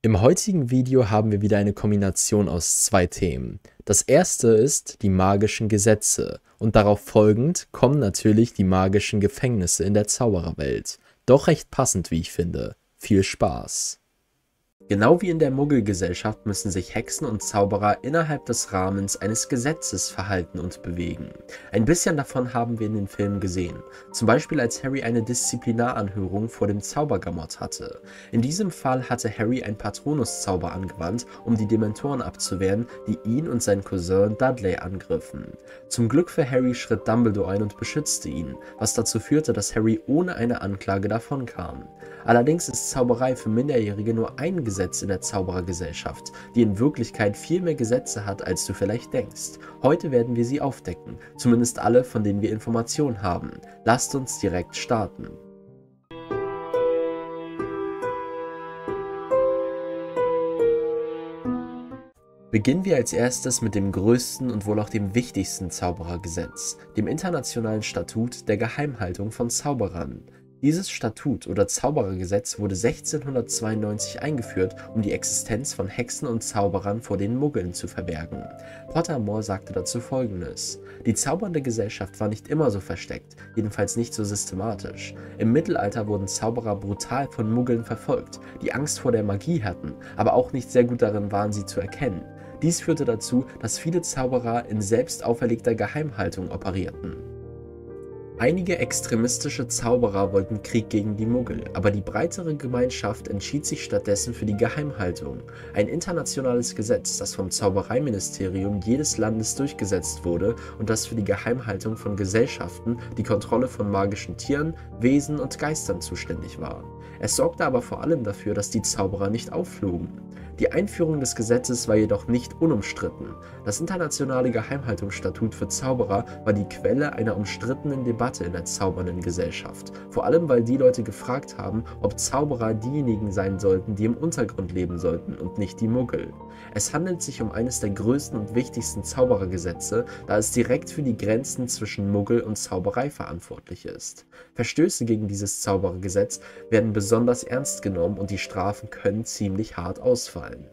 Im heutigen Video haben wir wieder eine Kombination aus zwei Themen. Das erste ist die magischen Gesetze und darauf folgend kommen natürlich die magischen Gefängnisse in der Zaubererwelt. Doch recht passend, wie ich finde. Viel Spaß! Genau wie in der Muggelgesellschaft müssen sich Hexen und Zauberer innerhalb des Rahmens eines Gesetzes verhalten und bewegen. Ein bisschen davon haben wir in den Filmen gesehen, zum Beispiel als Harry eine Disziplinaranhörung vor dem Zaubergamot hatte. In diesem Fall hatte Harry einen Patronus-Zauber angewandt, um die Dementoren abzuwehren, die ihn und seinen Cousin Dudley angriffen. Zum Glück für Harry schritt Dumbledore ein und beschützte ihn, was dazu führte, dass Harry ohne eine Anklage davonkam. Allerdings ist Zauberei für Minderjährige nur ein Gesetz in der Zauberergesellschaft, die in Wirklichkeit viel mehr Gesetze hat, als du vielleicht denkst. Heute werden wir sie aufdecken, zumindest alle, von denen wir Informationen haben. Lasst uns direkt starten. Beginnen wir als erstes mit dem größten und wohl auch dem wichtigsten Zauberergesetz, dem Internationalen Statut der Geheimhaltung von Zauberern. Dieses Statut oder Zauberergesetz wurde 1692 eingeführt, um die Existenz von Hexen und Zauberern vor den Muggeln zu verbergen. Pottermore sagte dazu Folgendes: Die zaubernde Gesellschaft war nicht immer so versteckt, jedenfalls nicht so systematisch. Im Mittelalter wurden Zauberer brutal von Muggeln verfolgt, die Angst vor der Magie hatten, aber auch nicht sehr gut darin waren, sie zu erkennen. Dies führte dazu, dass viele Zauberer in selbst auferlegter Geheimhaltung operierten. Einige extremistische Zauberer wollten Krieg gegen die Muggel, aber die breitere Gemeinschaft entschied sich stattdessen für die Geheimhaltung, ein internationales Gesetz, das vom Zaubereiministerium jedes Landes durchgesetzt wurde und das für die Geheimhaltung von Gesellschaften, die Kontrolle von magischen Tieren, Wesen und Geistern zuständig war. Es sorgte aber vor allem dafür, dass die Zauberer nicht aufflogen. Die Einführung des Gesetzes war jedoch nicht unumstritten. Das internationale Geheimhaltungsstatut für Zauberer war die Quelle einer umstrittenen Debatte in der zaubernden Gesellschaft. Vor allem, weil die Leute gefragt haben, ob Zauberer diejenigen sein sollten, die im Untergrund leben sollten und nicht die Muggel. Es handelt sich um eines der größten und wichtigsten Zauberergesetze, da es direkt für die Grenzen zwischen Muggel und Zauberei verantwortlich ist. Verstöße gegen dieses Zauberergesetz werden besonders ernst genommen und die Strafen können ziemlich hart ausfallen.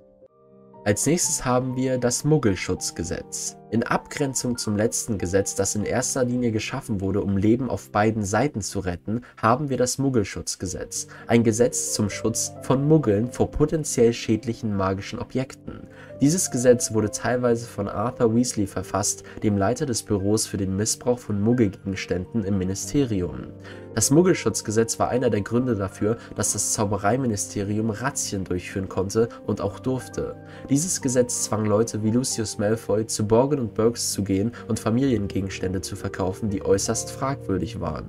Als nächstes haben wir das Muggelschutzgesetz. In Abgrenzung zum letzten Gesetz, das in erster Linie geschaffen wurde, um Leben auf beiden Seiten zu retten, haben wir das Muggelschutzgesetz, ein Gesetz zum Schutz von Muggeln vor potenziell schädlichen magischen Objekten. Dieses Gesetz wurde teilweise von Arthur Weasley verfasst, dem Leiter des Büros für den Missbrauch von Muggelgegenständen im Ministerium. Das Muggelschutzgesetz war einer der Gründe dafür, dass das Zaubereiministerium Razzien durchführen konnte und auch durfte. Dieses Gesetz zwang Leute wie Lucius Malfoy zu Borgin und Burkes zu gehen und Familiengegenstände zu verkaufen, die äußerst fragwürdig waren.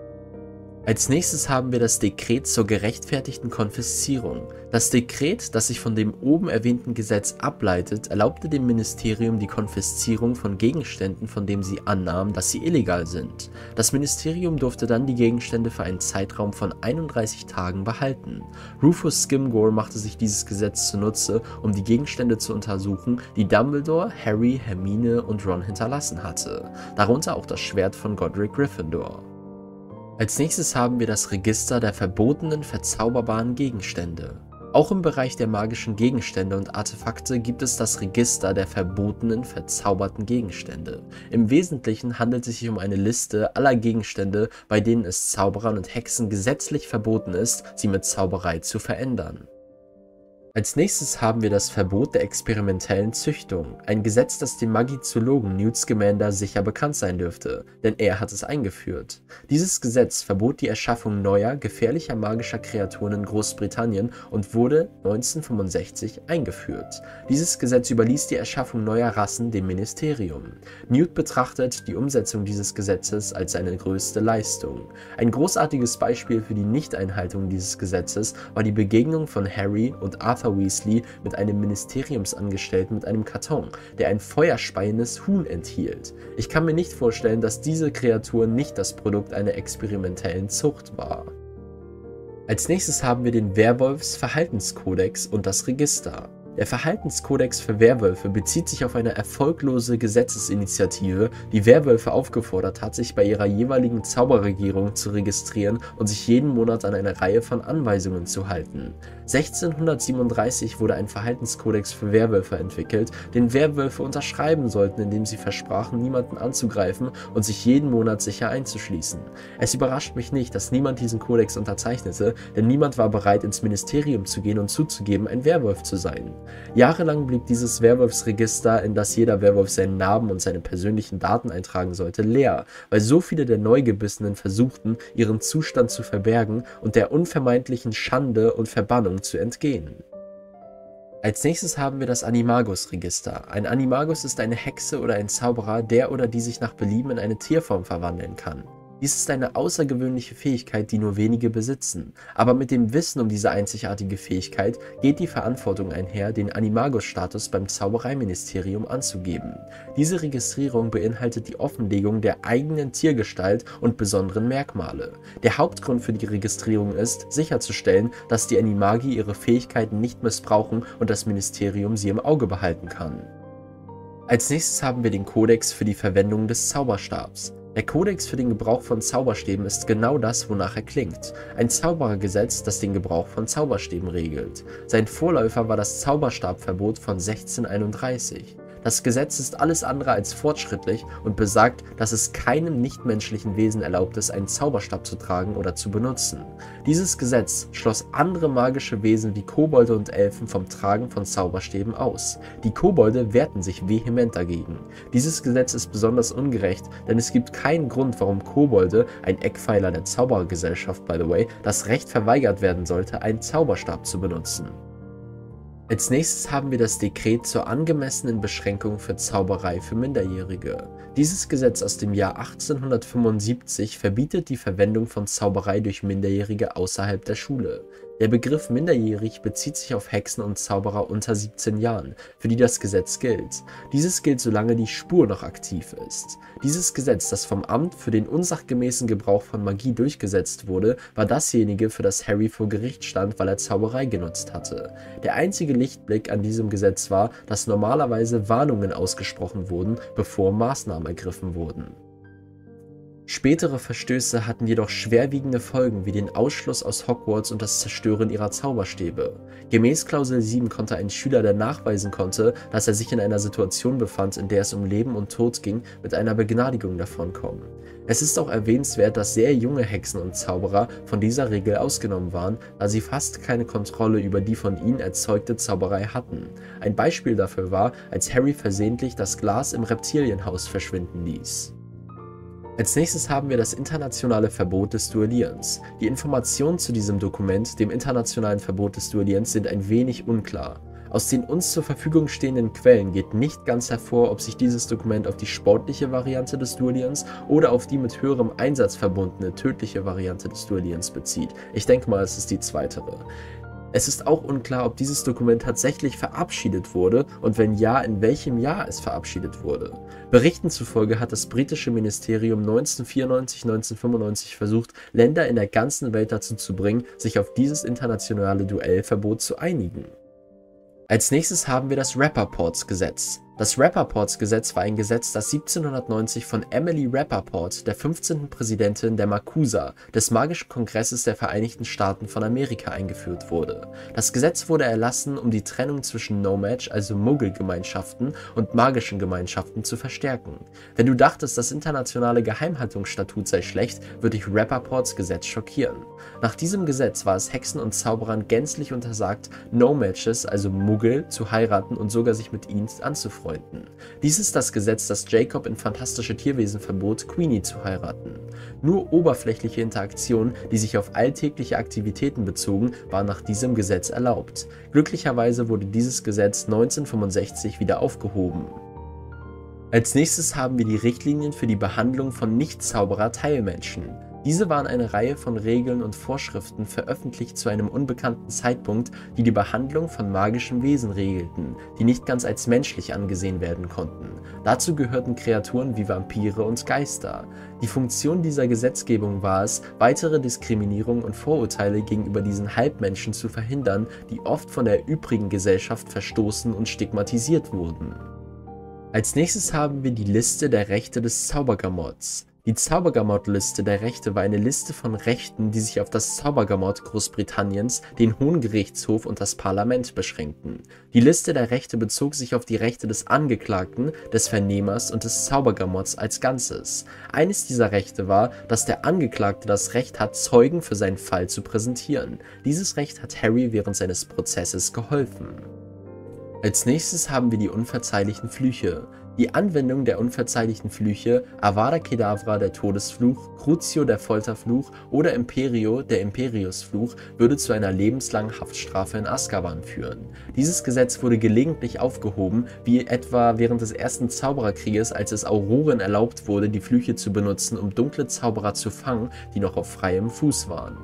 Als nächstes haben wir das Dekret zur gerechtfertigten Konfiszierung. Das Dekret, das sich von dem oben erwähnten Gesetz ableitet, erlaubte dem Ministerium die Konfiszierung von Gegenständen, von denen sie annahmen, dass sie illegal sind. Das Ministerium durfte dann die Gegenstände für einen Zeitraum von 31 Tagen behalten. Rufus Skimgore machte sich dieses Gesetz zunutze, um die Gegenstände zu untersuchen, die Dumbledore, Harry, Hermine und Ron hinterlassen hatte, darunter auch das Schwert von Godric Gryffindor. Als nächstes haben wir das Register der verbotenen verzauberbaren Gegenstände. Auch im Bereich der magischen Gegenstände und Artefakte gibt es das Register der verbotenen verzauberten Gegenstände. Im Wesentlichen handelt es sich um eine Liste aller Gegenstände, bei denen es Zauberern und Hexen gesetzlich verboten ist, sie mit Zauberei zu verändern. Als nächstes haben wir das Verbot der experimentellen Züchtung, ein Gesetz, das dem Magizologen Newt Scamander sicher bekannt sein dürfte, denn er hat es eingeführt. Dieses Gesetz verbot die Erschaffung neuer, gefährlicher magischer Kreaturen in Großbritannien und wurde 1965 eingeführt. Dieses Gesetz überließ die Erschaffung neuer Rassen dem Ministerium. Newt betrachtet die Umsetzung dieses Gesetzes als seine größte Leistung. Ein großartiges Beispiel für die Nichteinhaltung dieses Gesetzes war die Begegnung von Harry und Arthur Weasley mit einem Ministeriumsangestellten mit einem Karton, der ein feuerspeiendes Huhn enthielt. Ich kann mir nicht vorstellen, dass diese Kreatur nicht das Produkt einer experimentellen Zucht war. Als nächstes haben wir den Werwolfs-Verhaltenskodex und das Register. Der Verhaltenskodex für Werwölfe bezieht sich auf eine erfolglose Gesetzesinitiative, die Werwölfe aufgefordert hat, sich bei ihrer jeweiligen Zauberregierung zu registrieren und sich jeden Monat an eine Reihe von Anweisungen zu halten. 1637 wurde ein Verhaltenskodex für Werwölfe entwickelt, den Werwölfe unterschreiben sollten, indem sie versprachen, niemanden anzugreifen und sich jeden Monat sicher einzuschließen. Es überrascht mich nicht, dass niemand diesen Kodex unterzeichnete, denn niemand war bereit, ins Ministerium zu gehen und zuzugeben, ein Werwolf zu sein. Jahrelang blieb dieses Werwolfsregister, in das jeder Werwolf seinen Namen und seine persönlichen Daten eintragen sollte, leer, weil so viele der Neugebissenen versuchten, ihren Zustand zu verbergen und der unvermeidlichen Schande und Verbannung zu entgehen. Als nächstes haben wir das Animagus-Register. Ein Animagus ist eine Hexe oder ein Zauberer, der oder die sich nach Belieben in eine Tierform verwandeln kann. Dies ist eine außergewöhnliche Fähigkeit, die nur wenige besitzen, aber mit dem Wissen um diese einzigartige Fähigkeit geht die Verantwortung einher, den Animagus-Status beim Zaubereiministerium anzugeben. Diese Registrierung beinhaltet die Offenlegung der eigenen Tiergestalt und besonderen Merkmale. Der Hauptgrund für die Registrierung ist, sicherzustellen, dass die Animagi ihre Fähigkeiten nicht missbrauchen und das Ministerium sie im Auge behalten kann. Als nächstes haben wir den Kodex für die Verwendung des Zauberstabs. Der Kodex für den Gebrauch von Zauberstäben ist genau das, wonach er klingt. Ein Zauberergesetz, das den Gebrauch von Zauberstäben regelt. Sein Vorläufer war das Zauberstabverbot von 1631. Das Gesetz ist alles andere als fortschrittlich und besagt, dass es keinem nichtmenschlichen Wesen erlaubt ist, einen Zauberstab zu tragen oder zu benutzen. Dieses Gesetz schloss andere magische Wesen wie Kobolde und Elfen vom Tragen von Zauberstäben aus. Die Kobolde wehrten sich vehement dagegen. Dieses Gesetz ist besonders ungerecht, denn es gibt keinen Grund, warum Kobolde, ein Eckpfeiler der Zauberergesellschaft by the way, das Recht verweigert werden sollte, einen Zauberstab zu benutzen. Als nächstes haben wir das Dekret zur angemessenen Beschränkung für Zauberei für Minderjährige. Dieses Gesetz aus dem Jahr 1875 verbietet die Verwendung von Zauberei durch Minderjährige außerhalb der Schule. Der Begriff minderjährig bezieht sich auf Hexen und Zauberer unter 17 Jahren, für die das Gesetz gilt. Dieses gilt, solange die Spur noch aktiv ist. Dieses Gesetz, das vom Amt für den unsachgemäßen Gebrauch von Magie durchgesetzt wurde, war dasjenige, für das Harry vor Gericht stand, weil er Zauberei genutzt hatte. Der einzige Lichtblick an diesem Gesetz war, dass normalerweise Warnungen ausgesprochen wurden, bevor Maßnahmen ergriffen wurden. Spätere Verstöße hatten jedoch schwerwiegende Folgen wie den Ausschluss aus Hogwarts und das Zerstören ihrer Zauberstäbe. Gemäß Klausel 7 konnte ein Schüler, der nachweisen konnte, dass er sich in einer Situation befand, in der es um Leben und Tod ging, mit einer Begnadigung davonkommen. Es ist auch erwähnenswert, dass sehr junge Hexen und Zauberer von dieser Regel ausgenommen waren, da sie fast keine Kontrolle über die von ihnen erzeugte Zauberei hatten. Ein Beispiel dafür war, als Harry versehentlich das Glas im Reptilienhaus verschwinden ließ. Als nächstes haben wir das internationale Verbot des Duellierens. Die Informationen zu diesem Dokument, dem internationalen Verbot des Duellierens, sind ein wenig unklar. Aus den uns zur Verfügung stehenden Quellen geht nicht ganz hervor, ob sich dieses Dokument auf die sportliche Variante des Duellierens oder auf die mit höherem Einsatz verbundene tödliche Variante des Duellierens bezieht. Ich denke mal, es ist die zweitere. Es ist auch unklar, ob dieses Dokument tatsächlich verabschiedet wurde und wenn ja, in welchem Jahr es verabschiedet wurde. Berichten zufolge hat das britische Ministerium 1994-1995 versucht, Länder in der ganzen Welt dazu zu bringen, sich auf dieses internationale Duellverbot zu einigen. Als nächstes haben wir das Rappaports-Gesetz. Das Rappaports-Gesetz war ein Gesetz, das 1790 von Emily Rappaport, der 15. Präsidentin der MACUSA, des Magischen Kongresses der Vereinigten Staaten von Amerika, eingeführt wurde. Das Gesetz wurde erlassen, um die Trennung zwischen No-Match, also Muggel-Gemeinschaften, und magischen Gemeinschaften zu verstärken. Wenn du dachtest, das internationale Geheimhaltungsstatut sei schlecht, würde dich Rappaports Gesetz schockieren. Nach diesem Gesetz war es Hexen und Zauberern gänzlich untersagt, No-Matches, also Muggel, zu heiraten und sogar sich mit ihnen anzufreunden. Dies ist das Gesetz, das Jacob in Fantastische Tierwesen verbot, Queenie zu heiraten. Nur oberflächliche Interaktionen, die sich auf alltägliche Aktivitäten bezogen, waren nach diesem Gesetz erlaubt. Glücklicherweise wurde dieses Gesetz 1965 wieder aufgehoben. Als nächstes haben wir die Richtlinien für die Behandlung von Nicht-Zauberer-Teilmenschen. Diese waren eine Reihe von Regeln und Vorschriften veröffentlicht zu einem unbekannten Zeitpunkt, die die Behandlung von magischen Wesen regelten, die nicht ganz als menschlich angesehen werden konnten. Dazu gehörten Kreaturen wie Vampire und Geister. Die Funktion dieser Gesetzgebung war es, weitere Diskriminierung und Vorurteile gegenüber diesen Halbmenschen zu verhindern, die oft von der übrigen Gesellschaft verstoßen und stigmatisiert wurden. Als nächstes haben wir die Liste der Rechte des Zaubergamots. Die Zaubergamot-Liste der Rechte war eine Liste von Rechten, die sich auf das Zaubergamot Großbritanniens, den Hohen Gerichtshof und das Parlament beschränkten. Die Liste der Rechte bezog sich auf die Rechte des Angeklagten, des Vernehmers und des Zaubergamots als Ganzes. Eines dieser Rechte war, dass der Angeklagte das Recht hat, Zeugen für seinen Fall zu präsentieren. Dieses Recht hat Harry während seines Prozesses geholfen. Als nächstes haben wir die unverzeihlichen Flüche. Die Anwendung der unverzeihlichen Flüche, Avada Kedavra der Todesfluch, Crucio der Folterfluch oder Imperio der Imperiusfluch würde zu einer lebenslangen Haftstrafe in Azkaban führen. Dieses Gesetz wurde gelegentlich aufgehoben, wie etwa während des ersten Zaubererkrieges, als es Auroren erlaubt wurde, die Flüche zu benutzen, um dunkle Zauberer zu fangen, die noch auf freiem Fuß waren.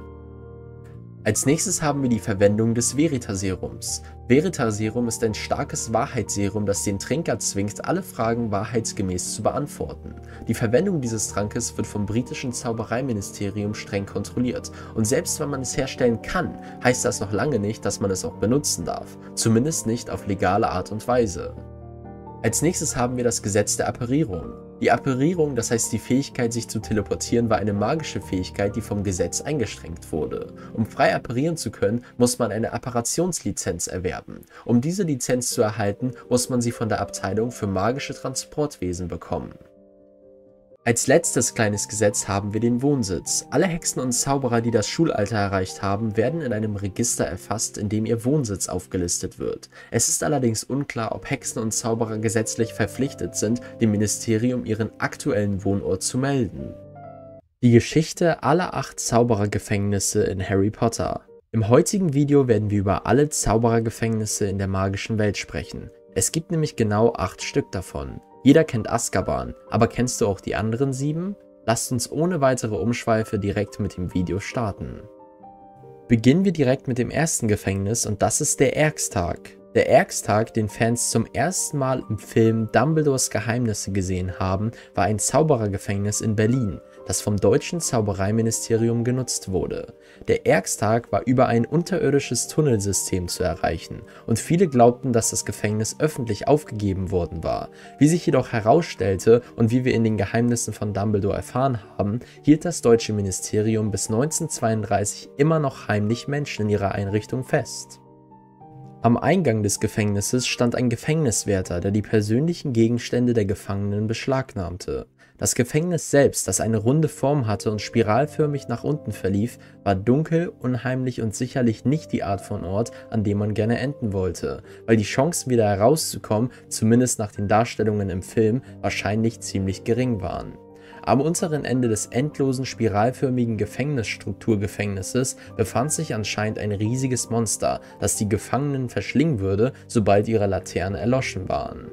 Als nächstes haben wir die Verwendung des Veritaserums. Veritaserum ist ein starkes Wahrheitsserum, das den Trinker zwingt, alle Fragen wahrheitsgemäß zu beantworten. Die Verwendung dieses Trankes wird vom britischen Zaubereiministerium streng kontrolliert, und selbst wenn man es herstellen kann, heißt das noch lange nicht, dass man es auch benutzen darf, zumindest nicht auf legale Art und Weise. Als nächstes haben wir das Gesetz der Apparierung. Die Apparierung, das heißt die Fähigkeit, sich zu teleportieren, war eine magische Fähigkeit, die vom Gesetz eingeschränkt wurde. Um frei apparieren zu können, muss man eine Apparationslizenz erwerben. Um diese Lizenz zu erhalten, muss man sie von der Abteilung für magische Transportwesen bekommen. Als letztes kleines Gesetz haben wir den Wohnsitz. Alle Hexen und Zauberer, die das Schulalter erreicht haben, werden in einem Register erfasst, in dem ihr Wohnsitz aufgelistet wird. Es ist allerdings unklar, ob Hexen und Zauberer gesetzlich verpflichtet sind, dem Ministerium ihren aktuellen Wohnort zu melden. Die Geschichte aller 8 Zauberergefängnisse in Harry Potter. Im heutigen Video werden wir über alle Zauberergefängnisse in der magischen Welt sprechen. Es gibt nämlich genau 8 Stück davon. Jeder kennt Azkaban, aber kennst du auch die anderen 7? Lasst uns ohne weitere Umschweife direkt mit dem Video starten. Beginnen wir direkt mit dem ersten Gefängnis, und das ist der Ergstag. Der Ergstag, den Fans zum ersten Mal im Film Dumbledores Geheimnisse gesehen haben, war ein Zauberergefängnis in Berlin, das vom deutschen Zaubereiministerium genutzt wurde. Der Ergstag war über ein unterirdisches Tunnelsystem zu erreichen, und viele glaubten, dass das Gefängnis öffentlich aufgegeben worden war. Wie sich jedoch herausstellte und wie wir in den Geheimnissen von Dumbledore erfahren haben, hielt das deutsche Ministerium bis 1932 immer noch heimlich Menschen in ihrer Einrichtung fest. Am Eingang des Gefängnisses stand ein Gefängniswärter, der die persönlichen Gegenstände der Gefangenen beschlagnahmte. Das Gefängnis selbst, das eine runde Form hatte und spiralförmig nach unten verlief, war dunkel, unheimlich und sicherlich nicht die Art von Ort, an dem man gerne enden wollte, weil die Chancen wieder herauszukommen, zumindest nach den Darstellungen im Film, wahrscheinlich ziemlich gering waren. Am unteren Ende des endlosen spiralförmigen Gefängnisstrukturgefängnisses befand sich anscheinend ein riesiges Monster, das die Gefangenen verschlingen würde, sobald ihre Laternen erloschen waren.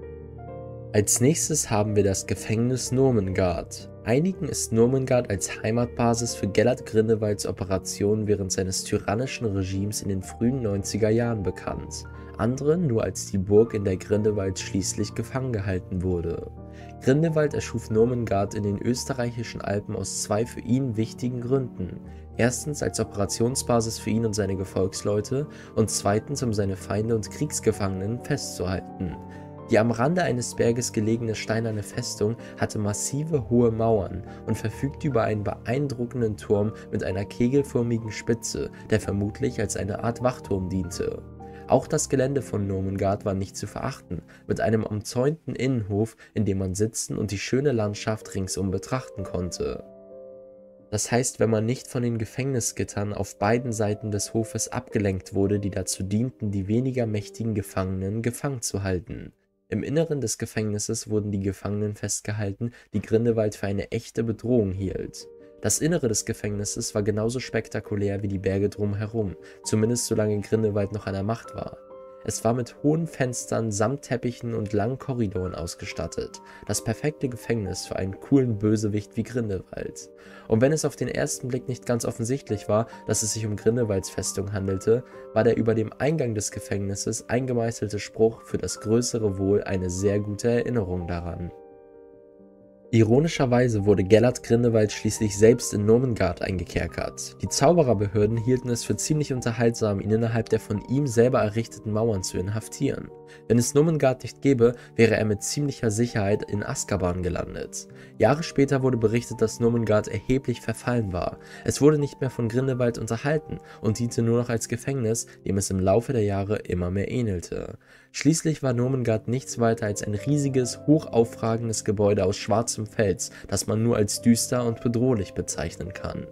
Als nächstes haben wir das Gefängnis Normengard. Einigen ist Normengard als Heimatbasis für Gellert Grindelwalds Operationen während seines tyrannischen Regimes in den frühen 90er Jahren bekannt, anderen nur als die Burg, in der Grindelwald schließlich gefangen gehalten wurde. Grindelwald erschuf Normengard in den österreichischen Alpen aus 2 für ihn wichtigen Gründen. Erstens als Operationsbasis für ihn und seine Gefolgsleute und zweitens, um seine Feinde und Kriegsgefangenen festzuhalten. Die am Rande eines Berges gelegene steinerne Festung hatte massive hohe Mauern und verfügte über einen beeindruckenden Turm mit einer kegelförmigen Spitze, der vermutlich als eine Art Wachturm diente. Auch das Gelände von Normengard war nicht zu verachten, mit einem umzäunten Innenhof, in dem man sitzen und die schöne Landschaft ringsum betrachten konnte. Das heißt, wenn man nicht von den Gefängnisgittern auf beiden Seiten des Hofes abgelenkt wurde, die dazu dienten, die weniger mächtigen Gefangenen gefangen zu halten. Im Inneren des Gefängnisses wurden die Gefangenen festgehalten, die Grindelwald für eine echte Bedrohung hielt. Das Innere des Gefängnisses war genauso spektakulär wie die Berge drumherum, zumindest solange Grindelwald noch an der Macht war. Es war mit hohen Fenstern, Samtteppichen und langen Korridoren ausgestattet. Das perfekte Gefängnis für einen coolen Bösewicht wie Grindelwald. Und wenn es auf den ersten Blick nicht ganz offensichtlich war, dass es sich um Grindelwalds Festung handelte, war der über dem Eingang des Gefängnisses eingemeißelte Spruch für das größere Wohl eine sehr gute Erinnerung daran. Ironischerweise wurde Gellert Grindelwald schließlich selbst in Nurmengard eingekerkert. Die Zaubererbehörden hielten es für ziemlich unterhaltsam, ihn innerhalb der von ihm selber errichteten Mauern zu inhaftieren. Wenn es Nurmengard nicht gäbe, wäre er mit ziemlicher Sicherheit in Azkaban gelandet. Jahre später wurde berichtet, dass Nurmengard erheblich verfallen war. Es wurde nicht mehr von Grindelwald unterhalten und diente nur noch als Gefängnis, dem es im Laufe der Jahre immer mehr ähnelte. Schließlich war Nurmengard nichts weiter als ein riesiges, hochaufragendes Gebäude aus schwarzem Fels, das man nur als düster und bedrohlich bezeichnen kann.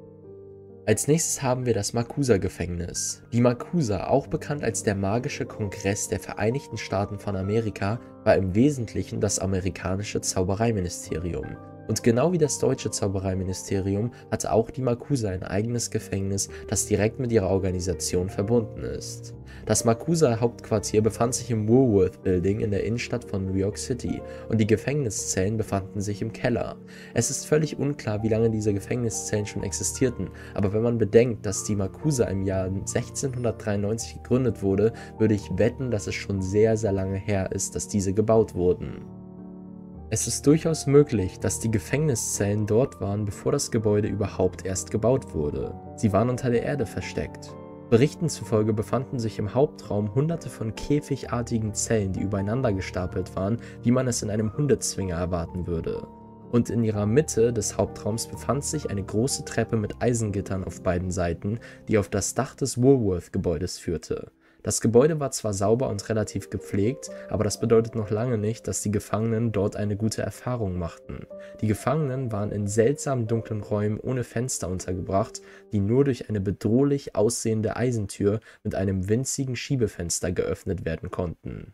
Als nächstes haben wir das MACUSA-Gefängnis. Die MACUSA, auch bekannt als der Magische Kongress der Vereinigten Staaten von Amerika, war im Wesentlichen das amerikanische Zaubereiministerium. Und genau wie das deutsche Zaubereiministerium hatte auch die MACUSA ein eigenes Gefängnis, das direkt mit ihrer Organisation verbunden ist. Das MACUSA-Hauptquartier befand sich im Woolworth Building in der Innenstadt von New York City und die Gefängniszellen befanden sich im Keller. Es ist völlig unklar, wie lange diese Gefängniszellen schon existierten, aber wenn man bedenkt, dass die MACUSA im Jahr 1693 gegründet wurde, würde ich wetten, dass es schon sehr, sehr lange her ist, dass diese gebaut wurden. Es ist durchaus möglich, dass die Gefängniszellen dort waren, bevor das Gebäude überhaupt erst gebaut wurde. Sie waren unter der Erde versteckt. Berichten zufolge befanden sich im Hauptraum hunderte von käfigartigen Zellen, die übereinander gestapelt waren, wie man es in einem Hundezwinger erwarten würde. Und in ihrer Mitte des Hauptraums befand sich eine große Treppe mit Eisengittern auf beiden Seiten, die auf das Dach des Woolworth-Gebäudes führte. Das Gebäude war zwar sauber und relativ gepflegt, aber das bedeutet noch lange nicht, dass die Gefangenen dort eine gute Erfahrung machten. Die Gefangenen waren in seltsamen dunklen Räumen ohne Fenster untergebracht, die nur durch eine bedrohlich aussehende Eisentür mit einem winzigen Schiebefenster geöffnet werden konnten.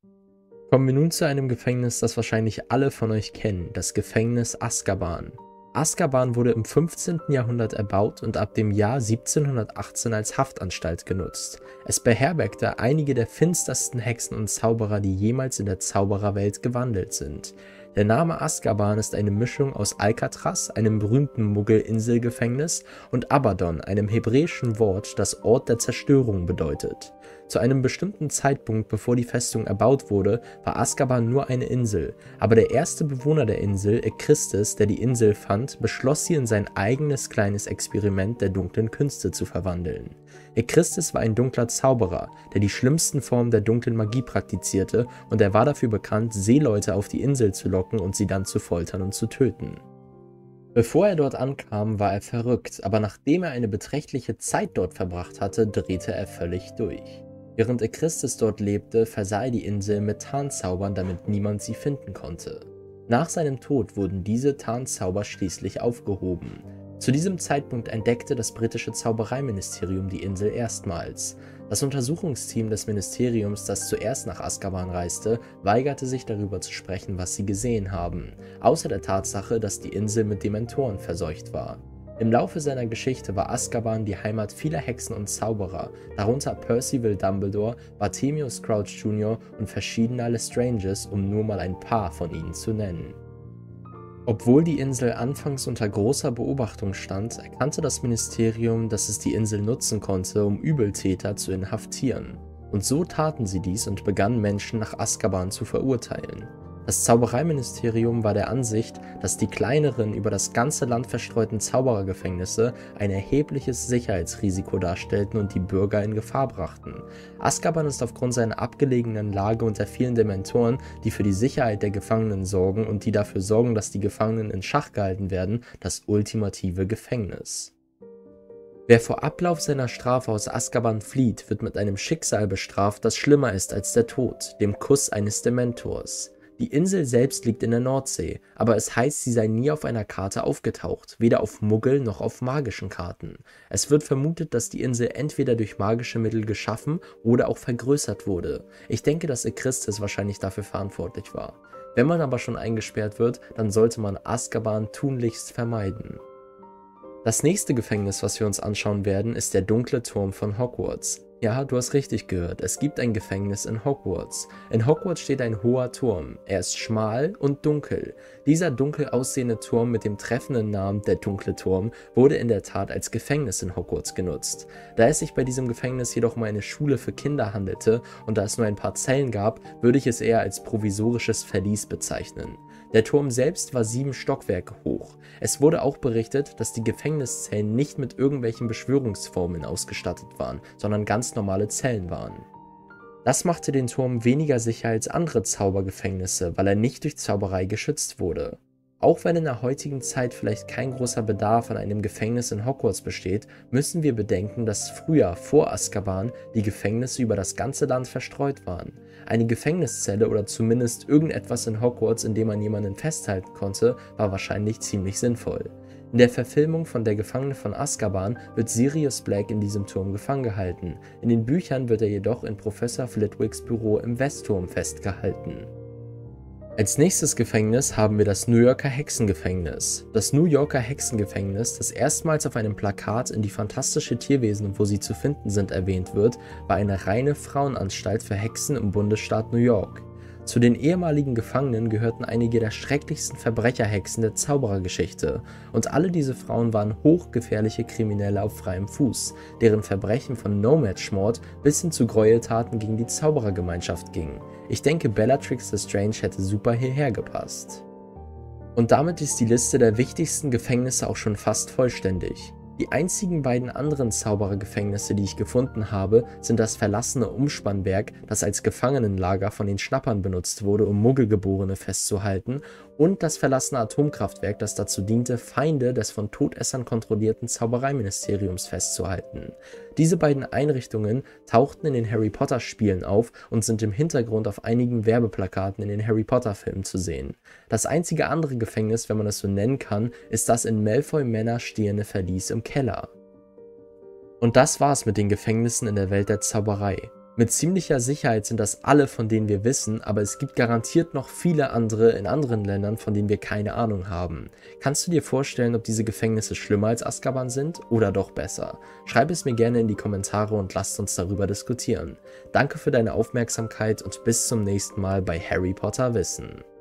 Kommen wir nun zu einem Gefängnis, das wahrscheinlich alle von euch kennen, das Gefängnis Azkaban. Azkaban wurde im 15. Jahrhundert erbaut und ab dem Jahr 1718 als Haftanstalt genutzt. Es beherbergte einige der finstersten Hexen und Zauberer, die jemals in der Zaubererwelt gewandelt sind. Der Name Azkaban ist eine Mischung aus Alcatraz, einem berühmten Muggel-Inselgefängnis, und Abaddon, einem hebräischen Wort, das Ort der Zerstörung bedeutet. Zu einem bestimmten Zeitpunkt, bevor die Festung erbaut wurde, war Azkaban nur eine Insel, aber der erste Bewohner der Insel, Ekristis, der die Insel fand, beschloss sie in sein eigenes kleines Experiment der dunklen Künste zu verwandeln. Ekristis war ein dunkler Zauberer, der die schlimmsten Formen der dunklen Magie praktizierte, und er war dafür bekannt, Seeleute auf die Insel zu locken und sie dann zu foltern und zu töten. Bevor er dort ankam, war er verrückt, aber nachdem er eine beträchtliche Zeit dort verbracht hatte, drehte er völlig durch. Während Ekristis dort lebte, versah er die Insel mit Tarnzaubern, damit niemand sie finden konnte. Nach seinem Tod wurden diese Tarnzauber schließlich aufgehoben. Zu diesem Zeitpunkt entdeckte das britische Zaubereiministerium die Insel erstmals. Das Untersuchungsteam des Ministeriums, das zuerst nach Azkaban reiste, weigerte sich darüber zu sprechen, was sie gesehen haben, außer der Tatsache, dass die Insel mit Dementoren verseucht war. Im Laufe seiner Geschichte war Azkaban die Heimat vieler Hexen und Zauberer, darunter Percival Dumbledore, Bartemius Crouch Jr. und verschiedener Lestranges, um nur mal ein paar von ihnen zu nennen. Obwohl die Insel anfangs unter großer Beobachtung stand, erkannte das Ministerium, dass es die Insel nutzen konnte, um Übeltäter zu inhaftieren. Und so taten sie dies und begannen Menschen nach Azkaban zu verurteilen. Das Zaubereiministerium war der Ansicht, dass die kleineren, über das ganze Land verstreuten Zauberergefängnisse ein erhebliches Sicherheitsrisiko darstellten und die Bürger in Gefahr brachten. Azkaban ist aufgrund seiner abgelegenen Lage und der vielen Dementoren, die für die Sicherheit der Gefangenen sorgen und die dafür sorgen, dass die Gefangenen in Schach gehalten werden, das ultimative Gefängnis. Wer vor Ablauf seiner Strafe aus Azkaban flieht, wird mit einem Schicksal bestraft, das schlimmer ist als der Tod, dem Kuss eines Dementors. Die Insel selbst liegt in der Nordsee, aber es heißt, sie sei nie auf einer Karte aufgetaucht, weder auf Muggel noch auf magischen Karten. Es wird vermutet, dass die Insel entweder durch magische Mittel geschaffen oder auch vergrößert wurde. Ich denke, dass Ekristis wahrscheinlich dafür verantwortlich war. Wenn man aber schon eingesperrt wird, dann sollte man Azkaban tunlichst vermeiden. Das nächste Gefängnis, was wir uns anschauen werden, ist der dunkle Turm von Hogwarts. Ja, du hast richtig gehört. Es gibt ein Gefängnis in Hogwarts. In Hogwarts steht ein hoher Turm. Er ist schmal und dunkel. Dieser dunkel aussehende Turm mit dem treffenden Namen der dunkle Turm wurde in der Tat als Gefängnis in Hogwarts genutzt. Da es sich bei diesem Gefängnis jedoch um eine Schule für Kinder handelte und da es nur ein paar Zellen gab, würde ich es eher als provisorisches Verlies bezeichnen. Der Turm selbst war 7 Stockwerke hoch. Es wurde auch berichtet, dass die Gefängniszellen nicht mit irgendwelchen Beschwörungsformeln ausgestattet waren, sondern ganz normale Zellen waren. Das machte den Turm weniger sicher als andere Zaubergefängnisse, weil er nicht durch Zauberei geschützt wurde. Auch wenn in der heutigen Zeit vielleicht kein großer Bedarf an einem Gefängnis in Hogwarts besteht, müssen wir bedenken, dass früher, vor Azkaban, die Gefängnisse über das ganze Land verstreut waren. Eine Gefängniszelle oder zumindest irgendetwas in Hogwarts, in dem man jemanden festhalten konnte, war wahrscheinlich ziemlich sinnvoll. In der Verfilmung von Der Gefangene von Azkaban wird Sirius Black in diesem Turm gefangen gehalten. In den Büchern wird er jedoch in Professor Flitwicks Büro im Westturm festgehalten. Als nächstes Gefängnis haben wir das New Yorker Hexengefängnis. Das New Yorker Hexengefängnis, das erstmals auf einem Plakat in die fantastische Tierwesen und wo sie zu finden sind erwähnt wird, war eine reine Frauenanstalt für Hexen im Bundesstaat New York. Zu den ehemaligen Gefangenen gehörten einige der schrecklichsten Verbrecherhexen der Zauberergeschichte, und alle diese Frauen waren hochgefährliche Kriminelle auf freiem Fuß, deren Verbrechen von No-Match-Mord bis hin zu Gräueltaten gegen die Zauberergemeinschaft gingen. Ich denke, Bellatrix Lestrange hätte super hierher gepasst. Und damit ist die Liste der wichtigsten Gefängnisse auch schon fast vollständig. Die einzigen beiden anderen Zauberergefängnisse, die ich gefunden habe, sind das verlassene Umspannwerk, das als Gefangenenlager von den Schnappern benutzt wurde, um Muggelgeborene festzuhalten, und das verlassene Atomkraftwerk, das dazu diente, Feinde des von Todessern kontrollierten Zaubereiministeriums festzuhalten. Diese beiden Einrichtungen tauchten in den Harry Potter Spielen auf und sind im Hintergrund auf einigen Werbeplakaten in den Harry Potter Filmen zu sehen. Das einzige andere Gefängnis, wenn man es so nennen kann, ist das in Malfoy Manor stehende Verlies im Keller. Und das war's mit den Gefängnissen in der Welt der Zauberei. Mit ziemlicher Sicherheit sind das alle, von denen wir wissen, aber es gibt garantiert noch viele andere in anderen Ländern, von denen wir keine Ahnung haben. Kannst du dir vorstellen, ob diese Gefängnisse schlimmer als Azkaban sind oder doch besser? Schreib es mir gerne in die Kommentare und lasst uns darüber diskutieren. Danke für deine Aufmerksamkeit und bis zum nächsten Mal bei Harry Potter Wissen.